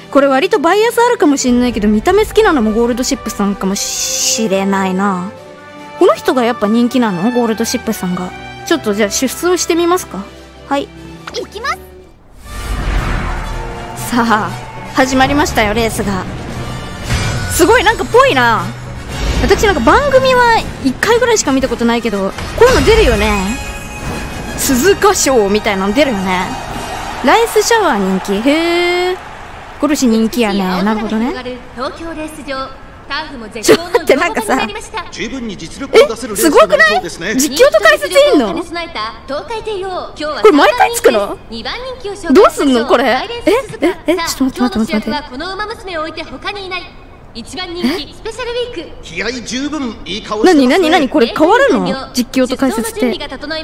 これ割とバイアスあるかもしんないけど、見た目好きなのもゴールドシップさんかもしれないな。この人がやっぱ人気なの？ゴールドシップさんが。ちょっとじゃあ出走してみますか。はい、 行きます。 さあ始まりましたよ、レースが。すごいなんかぽいな。私なんか番組は1回ぐらいしか見たことないけど、こういうの出るよね。鈴鹿賞みたいなの出るよね。ライスシャワー人気。へえ、ゴルシ人気やね。なるほどね。 東京レース場、ターフもちょっと待って、なんかさ、 十分に実力を出せるレースすごくない？実況と解説いんの？これ毎回つくの？どうすんのこれ？ちょっと待って。 この馬娘を置いて他にいない。一番人気スペシャルウィーク。 気合十分、いい顔してますね。 何これ変わるの？実況と解説って。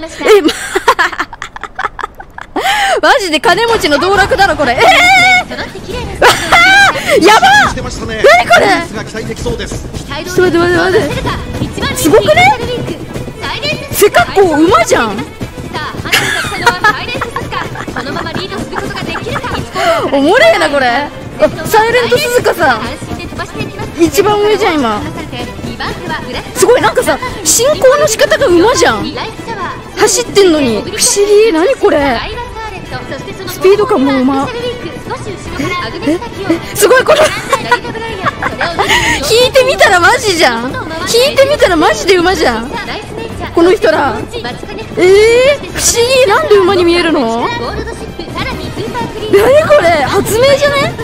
マジで金持ちの道楽だろこれ。やばっ！何これ？ちょっと待って。すごくね？背格好馬じゃん。おもれえなこれ。サイレント鈴鹿さん一番上じゃん今。すごいなんかさ、進行の仕方が馬じゃん。走ってんのに不思議。何これ？スピード感も馬。すごいこれ引いてみたらマジじゃん。引いてみたらマジで馬じゃんこの人ら。不思議、なんで馬に見えるの？何これ、発明じゃね？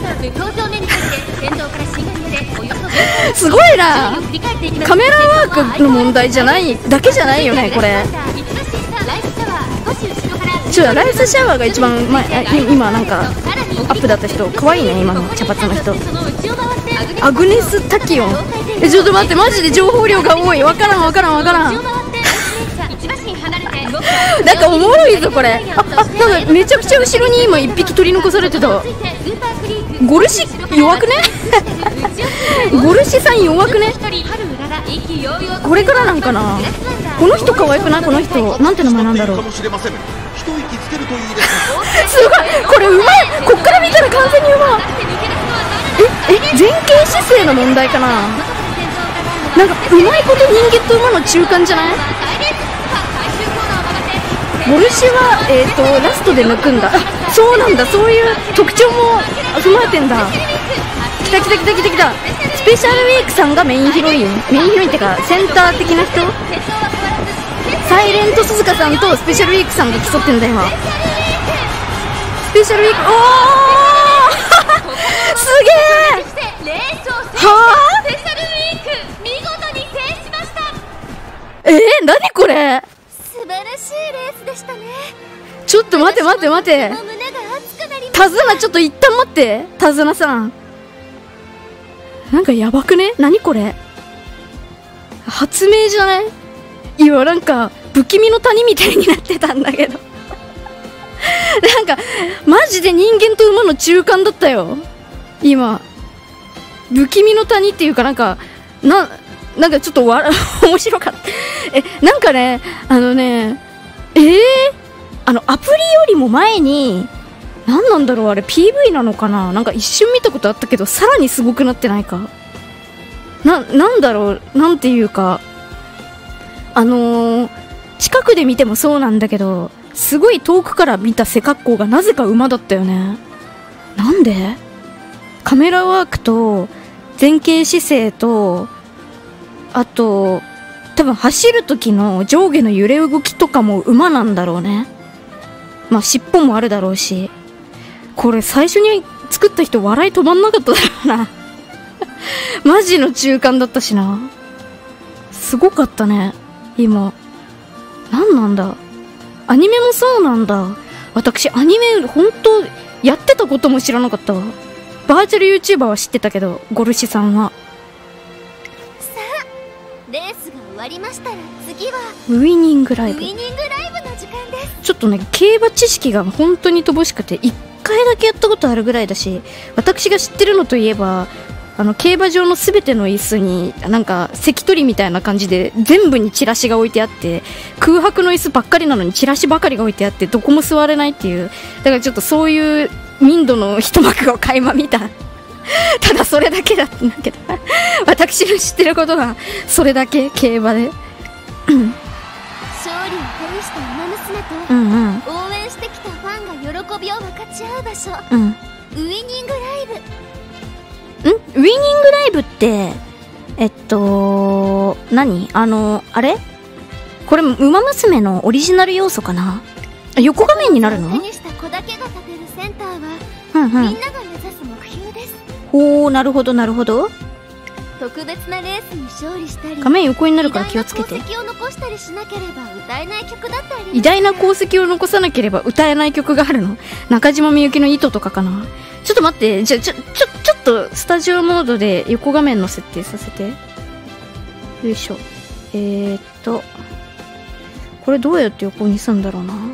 すごいな。カメラワークの問題じゃないだけじゃないよねこれ。ライスシャワーが一番今なんかアップだった人可愛いね。今の茶髪の人アグネス・タキオン。ちょっと待って、マジで情報量が多い。わからんなんかおもろいぞこれ。なんかめちゃくちゃ後ろに今1匹取り残されてた。ゴルシ弱くね？ゴルシさん弱くね？これからなんかな。この人可愛くない？この人なんて名前なんだろう。すごいこれうまい。こっから見たら完全にうまい。前傾姿勢の問題かな。なんかうまいこと人間と馬の中間じゃない？ゴルシはラストで抜くんだ。そうなんだ、そういう特徴も踏まえてんだ。来た。スペシャルウィークさんがメインヒロインってかセンター的な人。サイレント鈴鹿さんとスペシャルウィークさんが競ってんだ今。スペシャルウィーク、おーすげえ。はあ、何これ。 素晴らしいレースでしたね。 ちょっと待て。手綱ちょっと一旦待って。手綱さんなんかやばくね？何これ、発明じゃない？今なんか不気味の谷みたいになってたんだけどなんかマジで人間と馬の中間だったよ今。不気味の谷っていうかなんかちょっと面白かったなんかねアプリよりも前に何なんだろうあれ PV なのかな。なんか一瞬見たことあったけどさらにすごくなってないか。なんだろう、なんていうか近くで見てもそうなんだけど、すごい遠くから見た背格好がなぜか馬だったよね。なんで？カメラワークと前傾姿勢とあと多分走る時の上下の揺れ動きとかも馬なんだろうね。まあ尻尾もあるだろうし。これ最初に作った人笑い止まんなかっただろうなマジの中間だったしな。すごかったね今。なんだアニメもそうなんだ。私アニメ本当やってたことも知らなかったわ。バーチャル YouTuber は知ってたけど、ゴルシさんは。 さあレースが終わりましたら次はウイニングライブの時間です。 ちょっとね競馬知識が本当に乏しくて1回だけやったことあるぐらいだし、私が知ってるのといえば競馬場のすべての椅子になんか席取りみたいな感じで全部にチラシが置いてあって、空白の椅子ばっかりなのにチラシばかりが置いてあってどこも座れないっていう、だからちょっとそういう民度の一幕を垣間見たただそれだけだったんだけど。私の知ってることは、それだけ、競馬で。 勝利を手にした馬娘と、 うんうん。 応援してきたファンが喜びを分かち合う場所、 うん。 ウイニングライブ。 ウイニングライブって、何あれこれ、馬娘のオリジナル要素かな？横画面になるの？ 手にした子だけが立てるセンターは、 うんうん。 みんなが目指す目標です。 ほー、なるほどなるほど。 特別なレースに勝利したり、 画面横になるから気をつけて。 偉大な功績を残したりしなければ歌えない曲だってあります。 偉大な功績を残さなければ歌えない曲があるの？中島みゆきの糸とかかな？ちょっと待って、ちょっとスタジオモードで横画面の設定させて。よいしょ。これどうやって横にすんだろうな。ま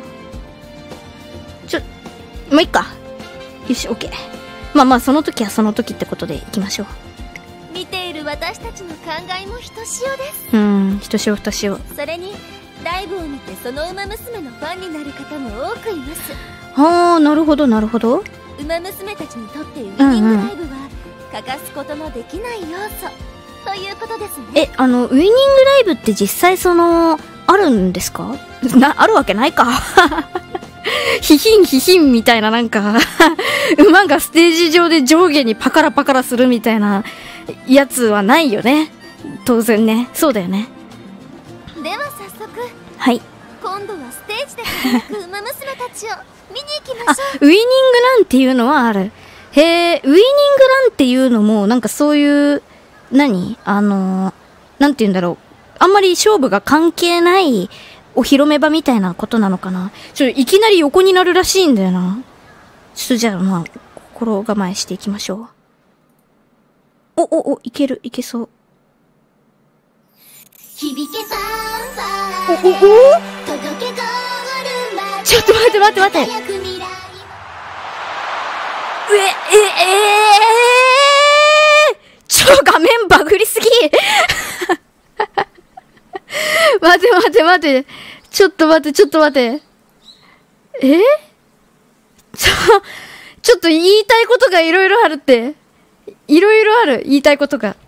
あ、いっか。よし、オッケー。まあ、その時はその時ってことでいきましょう。 見ている私たちの考えもひとしおです。 ひとしおふたしお。 それに、ライブを見てその馬娘のファンになる方も多くいます。 はあ、なるほどなるほど。 馬娘たちにとってウイニングライブは欠かすことのできない要素ということですね。 ウイニングライブって実際あるんですか？あるわけないか。ヒヒンみたいななんか、馬がステージ上で上下にパカラパカラするみたいなやつはないよね。当然ね。そうだよね。 では早速。 はい。 今度はステージで輝く馬娘たちを見に行きましょう。ウイニングランっていうのはある。へえ、ウイニングランっていうのも、なんかそういう、なんて言うんだろう。あんまり勝負が関係ないお披露目場みたいなことなのかな。いきなり横になるらしいんだよな。じゃあ心構えしていきましょう。いけそう。 響けファンファーレ届けゴールまで。 ちょっと待って。画面バグりすぎ。待て。ちょっと待って。ちょっと言いたいことがいろいろあるって。いろいろある、言いたいことが。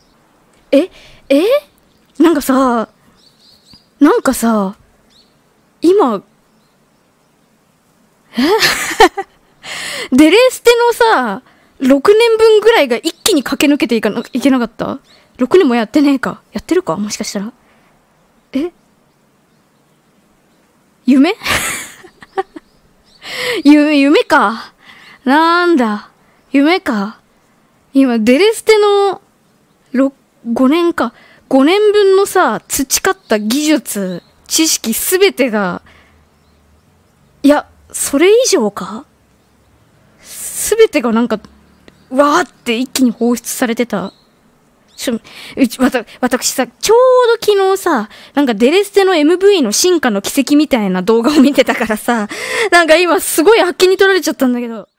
なんかさ、今、デレステのさ、6年分ぐらいが一気に駆け抜けていけなかった？ 6 年もやってねえか。やってるかもしかしたら。夢夢か。なんだ。夢か。今、デレステの5年か。5年分のさ、培った技術、知識すべてが、いや、それ以上か？すべてがなんか、わーって一気に放出されてた。私さ、ちょうど昨日さ、なんかデレステの MV の進化の軌跡みたいな動画を見てたからさ、なんか今すごいあっけに取られちゃったんだけど。